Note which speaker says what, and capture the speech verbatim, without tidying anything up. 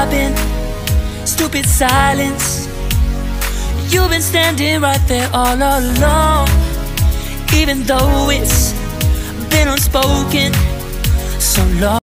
Speaker 1: stopping. Stupid silence. You've been standing right there all along, even though it's been unspoken so long.